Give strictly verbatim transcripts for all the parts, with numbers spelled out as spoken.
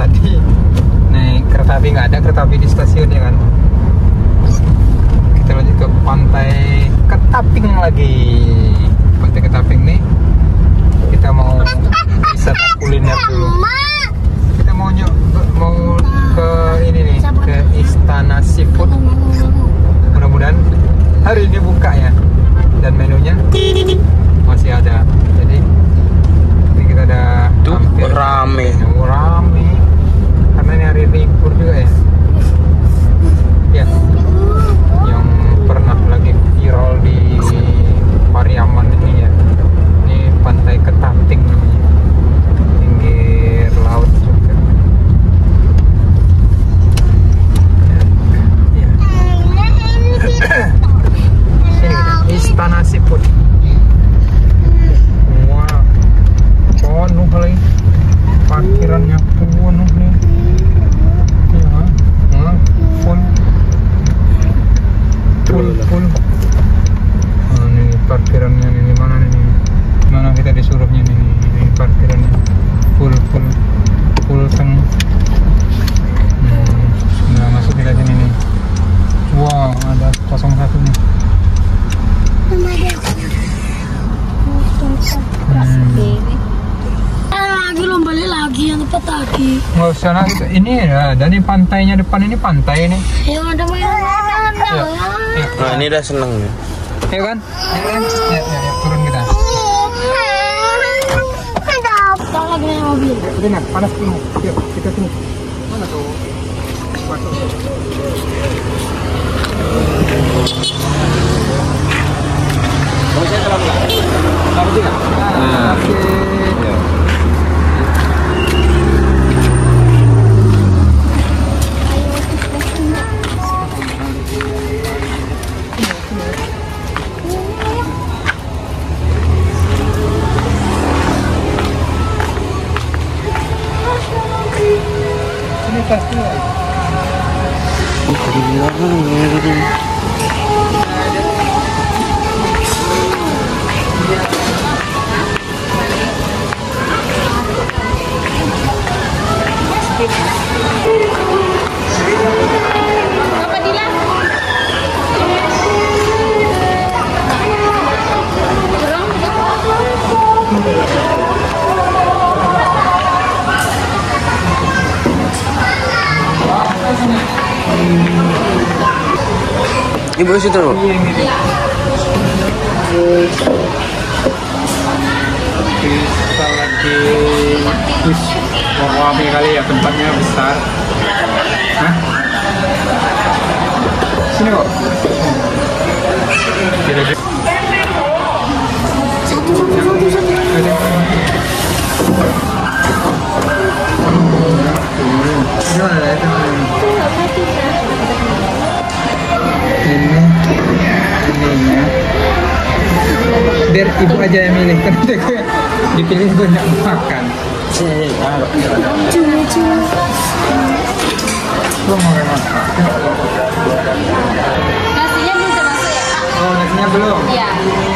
tadi naik kereta api, nggak ada kereta api di stasiun ya kan. Kita lanjut ke Pantai Ketaping lagi. Pantai Ketaping nih kita mau wisata kuliner dulu. Kita mau nyok mau ke ini nih, ke Istana Seafood. Mudah-mudahan hari ini buka ya, dan menunya masih ada. Jadi ini kita ada tuh rame rame karena ini hari libur juga ya. Ya, yang pernah lagi viral di Pariaman ini ya. Ini Pantai Ketaping namanya, pinggir laut juga. Ya. Sini Istana Seafood. Wah, penuh lagi, parkirannya penuh nih. Ya, nah, full, full, full. Nah, ini parkirannya nih, mana nih? Mana kita disuruhnya nih? Ini parkirannya full, full, full teng. Hmm, nah masuk kita sini nih. Wow, ada kosong satu nih. Hmm. Lagi lomba lagi yang tempat tadi. Nggak usah lagi. Ini ya, dan ini pantainya depan ini pantai ini. Yang ada mainan. Ya. Ya. nah ini udah seneng ya. Ya kan? Ya, kan? Ya, ya, ya, turun kita. Kita lagi naik mobil. Benar, panas dulu. Yuk, kita tunggu. Mana tuh? Masuk. Saya telah pulang. Selamat juga. Nah, oke. Ini tasnya. Ibu situ loh. Kita lagi wis rame kali ya, tempatnya besar. Hah? Sini kok. Kira-kira. Satu, satu, satu, satu. Gimana ya? Ini, ininya. Biar ibu aja yang milih, kan gue dipilih gue nggak makan. Cuma, cuma. Lo mau yang makan? Nasinya belum termasuk ya, Pak? Oh, nasinya belum? Iya.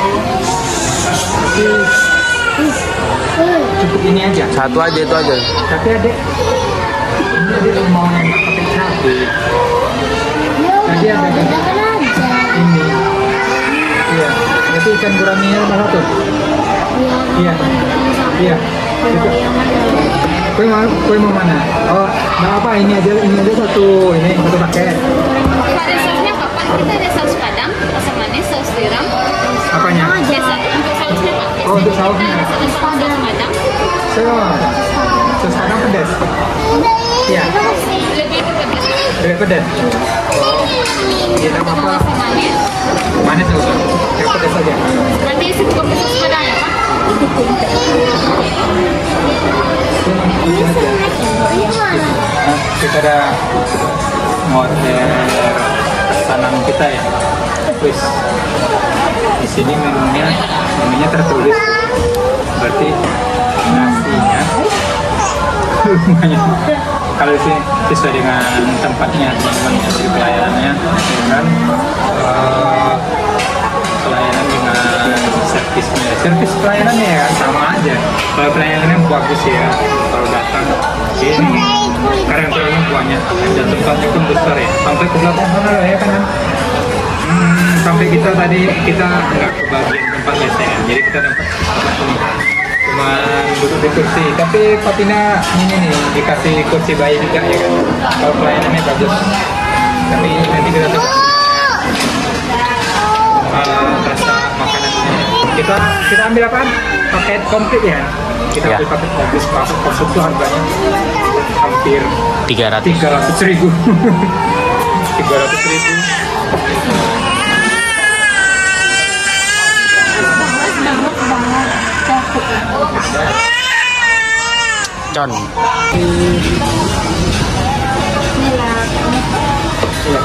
Cukup ini aja. Satu aja itu aja. Tapi adek, ini adek mau yang nggak pakai cabai. Tadi ada kan? Ini. Iya. Itu ikan guraminya apa tuh? Iya. Iya. Itu. Kue mau, kue mau mana? Oh, nggak apa, ini aja, ini aja satu, ini satu paket. Pada sausnya apa, Pak? Kita ada saus padang, asam manis, saus tiram. Apanya? Biasa untuk sausnya, Pak. Oh, untuk sausnya. Kita ada saus saus padang. Saus. Saus padang pedas. Iya. Lebih ke pedas. Lebih pedas. Iya, nama apa? Asam manis. Manis nggak usah. Yang pedas aja. Nanti isi buka saus padang ya, Pak? Ini aja. Nah, kita ada model pesanan kita ya. Wis. Di sini menunya, menunya tertulis. Berarti nasinya lumayan. Kalau sih sesuai dengan tempatnya, teman-teman, dari pelayanannya, dengan uh, pelayanan dengan servisnya, servis pelayanannya ya sama aja. Kalau pelayanannya bagus ya, kalau datang sini karang-karangnya banyak dan tempatnya pun besar ya. Sampai ke belakang sana lah ya kan. Hmm, sampai kita tadi kita nggak ke bagian tempat lesehan, jadi kita dapat tempat ini. Cuma duduk di kursi, tapi Patina ini nih dikasih kursi bayi juga ya kan. Kalau pelayanannya bagus. Tapi nanti kita coba uh, rasa makanannya. Kita kita ambil apa? Paket komplit ya. Kita Ya. ambil paket komplit, paket komplit itu harganya hampir tiga ratus. tiga ratus ribu. Tiga ratus ribu. Con. Iya.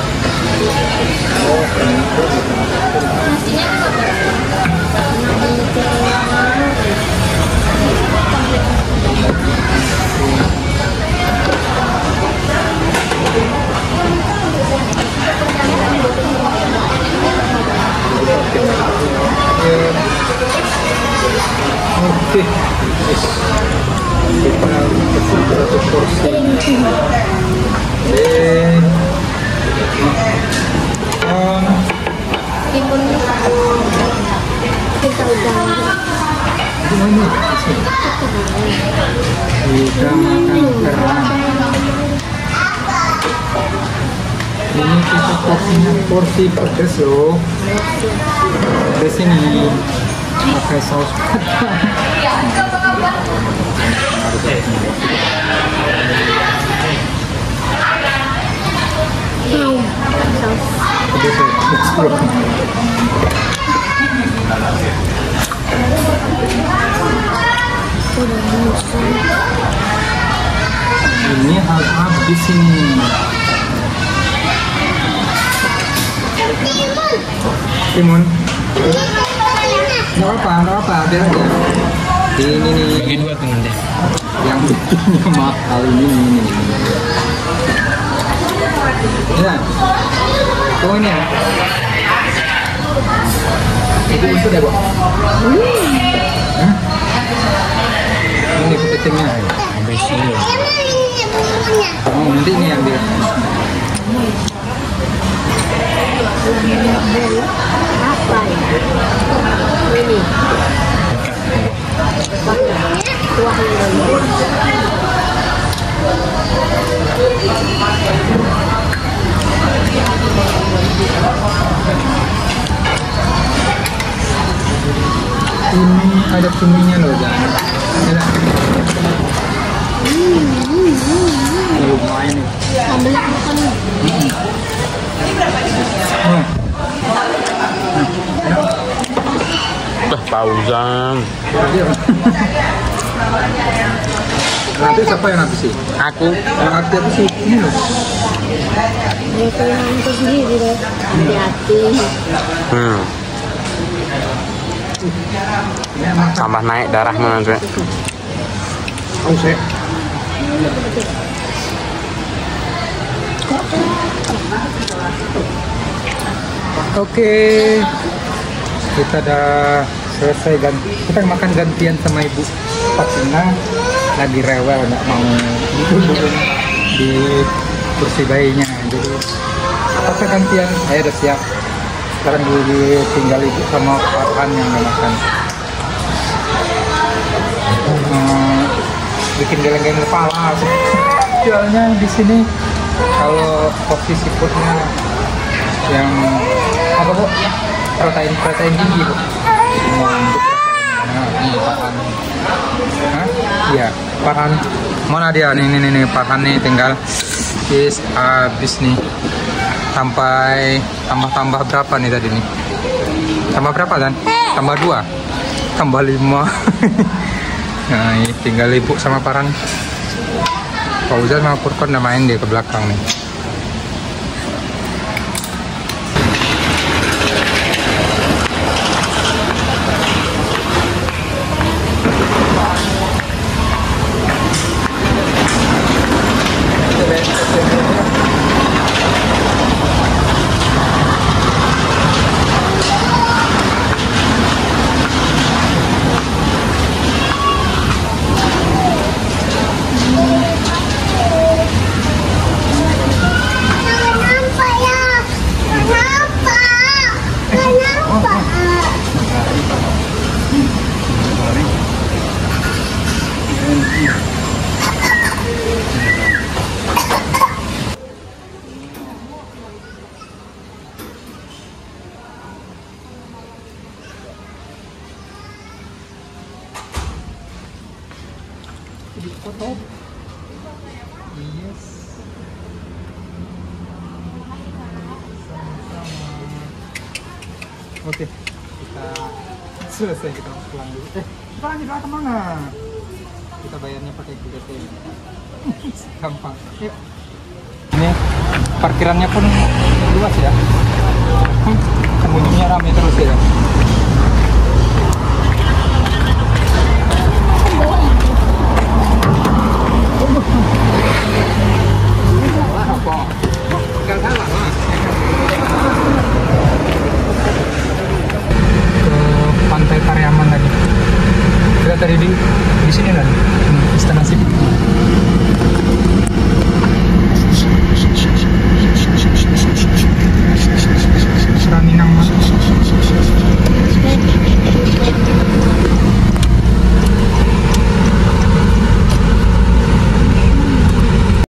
Oke. Yes. Kita pesan satu porsi. Eh. Um, Gimana? Kita makan kerang. Ini kita porsinya porsi pedas loh. Pedas ini pakai saus padang. Pedas ya, pedas bro. Ini harus habis ini. Timun. Nggak apa, nggak apa, biar aja. Ini nih. Bagi dua tuh nanti. Yang bikinnya mahal ini ini. Ya. Oh ini ya. Itu untuk ya, Bu? Hmm? Ini kepitingnya. Sampai sini. Oh, nanti ini ambil. Apa ya? Ini. Kuah Ini ada cuminya loh, jangan. Ini lumayan nih. ambil makan. Hmm. Bah, Fauzan. Nanti siapa yang habis sih? Aku. Yang habis apa sih? Ini loh. Ya kalau itu sendiri deh. Hati-hati. Hmm. Tambah naik darahmu nanti. Haus ya. Oke, kita udah selesai ganti. Kita makan gantian sama Ibu Patina, lagi rewel nggak mau duduk di kursi bayinya. Jadi apa gantian? Saya udah siap. Sekarang ditinggal Ibu sama Farhan yang nggak makan. Hmm, bikin geleng-geleng kepala. Jualnya di sini kalau porsi seafoodnya yang apa Bu? Protein protein tinggi Bu. Nah, ini Farhan. Hah? Iya, Farhan. Mana dia? Nih nih nih, nih. Farhan nih tinggal is habis nih. Sampai tambah-tambah berapa nih tadi nih? Tambah berapa kan? Tambah dua, tambah lima. Nah, ini tinggal Ibu sama Farhan. Fauzan sama Furqan udah main dia ke belakang nih. Di foto. Yes. Sama-sama. Oke, kita selesai, kita pulang dulu. Eh, kita lanjut lah kemana? Kita bayarnya pakai GoPay. Gampang. Yuk. Ini parkirannya pun luas ya. Hmm, pengunjungnya ramai terus ya.